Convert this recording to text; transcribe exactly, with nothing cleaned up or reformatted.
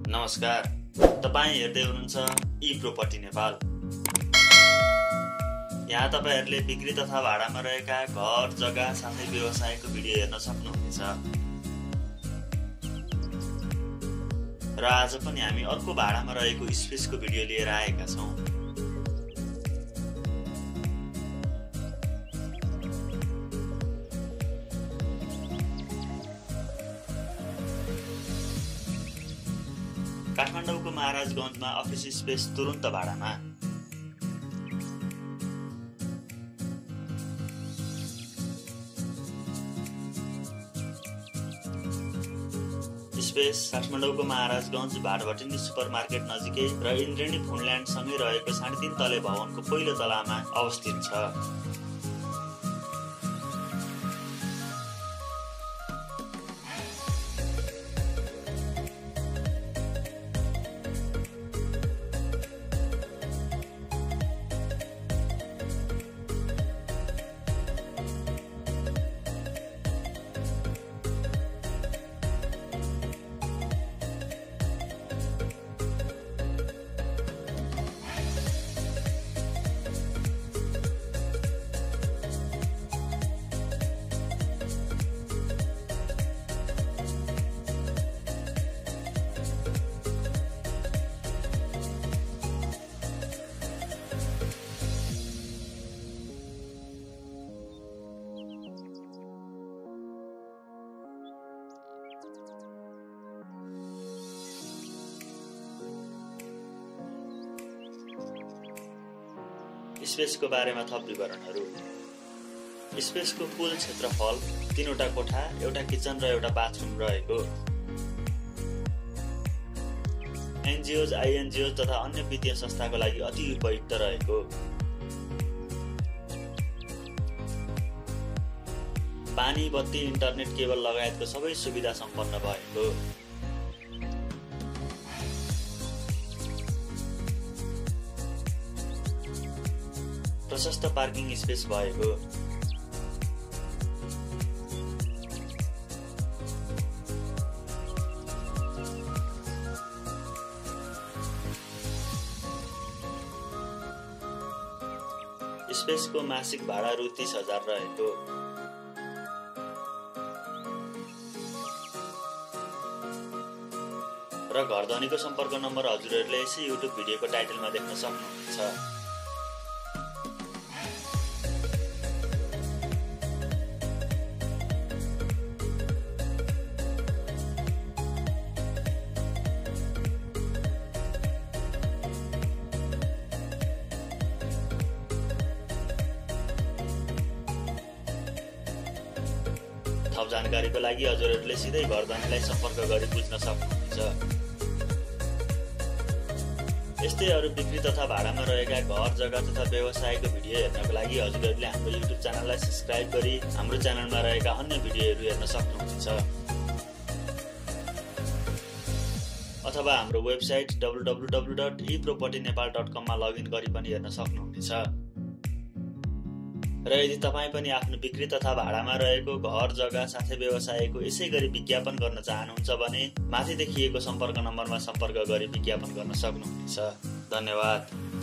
नमस्कार, तपाईं हेर्दै हुनुहुन्छ eProperty नेपाल। यहाँ तपाईहरुले बिक्री तथा भाडामा रहेका घर, जग्गा साथै व्यवसायको भिडियो हेर्न सक्नुहुनेछ। र आज पनि हामी अर्को भाडामा रहेको स्पेसको भिडियो लिएर आएका छौं। काठमाडौँको महाराजगञ्जमा अफिस स्पेस तुरुन्त भाडामा। स्पेस काठमाडौँको महाराजगञ्ज भाटभटेनी सुपरमार्केट नजिकै र इन्द्रेनी फुडल्यान्ड सँगै रहेको साढे तीन तले भवनको पहिलो तलामा अवस्थित छ। स्पेसको बारेमा थप विवरणहरू। स्पेसको कुल क्षेत्रफल तीनवटा कोठा, एउटा किचन र एउटा बाथरुम रहेको। एनजिओज, आइएनजिओज तथा अन्य वित्तीय संस्थाको लागि अति उपयुक्त रहेको। पानी, बत्ती, इन्टरनेट केबल लगायतको सबै सुविधा सम्पन्न भएको। प्रशस्त पार्किङ स्पेस भएको। स्पेसको मासिक भाडा रु तीस हजार रहेको। र घरधनीको सम्पर्क नम्बर हजुरहरूले यसै युट्युब भिडियोको टाइटलमा देख्न सक्नुहुन्छ। थप जानकारीको लागि हजुरहरूले सिधै घरधनीलाई सम्पर्क गरी बुझ्न सक्नुहुन्छ। यस्तै अरू बिक्री तथा भाडामा रहेका घर, जग्गा तथा व्यवसायको भिडियो हेर्नको लागि हजुरहरूले हाम्रो युट्युब च्यानललाई सब्स्क्राइब गरी हाम्रो च्यानलमा रहेका अन्य भिडियोहरू हेर्न सक्नुहुन्छ। अथवा हाम्रो website W W W dot E property Nepal dot com मा लगइन गरी पनि हेर्न सक्नुहुनेछ। र यदि तपाईँ पनि आफ्नो बिक्री तथा भाडामा रहेको घर, जग्गा साथै व्यवसायको यसै गरी विज्ञापन गर्न चाहनुहुन्छ भने माथि देखिएको सम्पर्क नम्बरमा सम्पर्क गरी विज्ञापन गर्न सक्नुहुनेछ। धन्यवाद।